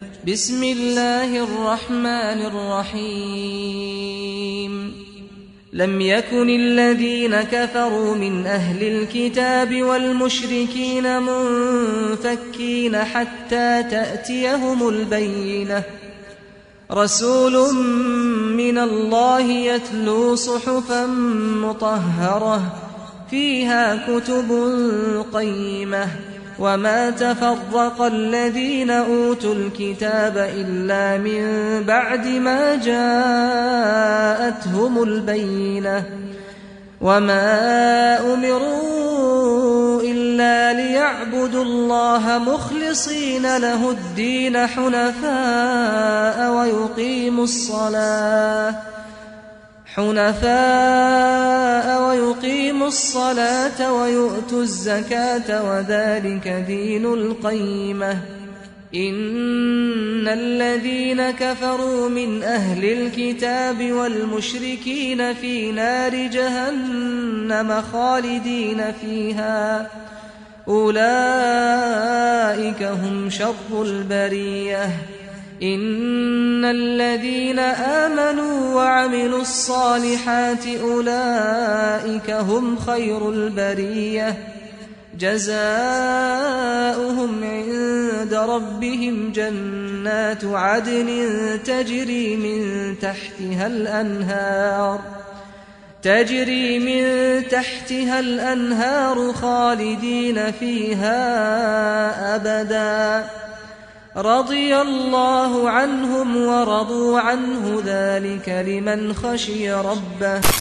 بسم الله الرحمن الرحيم لم يكن الذين كفروا من أهل الكتاب والمشركين منفكين حتى تأتيهم البينة رسول من الله يتلو صحفا مطهرة فيها كتب قيمة وما تفرق الذين أوتوا الكتاب إلا من بعد ما جاءتهم البينة وما أمروا إلا ليعبدوا الله مخلصين له الدين حنفاء ويقيموا الصلاة ويؤتوا الزكاة وذلك دين القيمة إن الذين كفروا من أهل الكتاب والمشركين في نار جهنم خالدين فيها أولئك هم شر البرية إن الذين آمنوا وعملوا الصالحات أولئك هم خير البرية جزاؤهم عند ربهم جنات عدن تجري من تحتها الأنهار خالدين فيها أبدا رضي الله عنهم ورضوا عنه ذلك لمن خشي ربه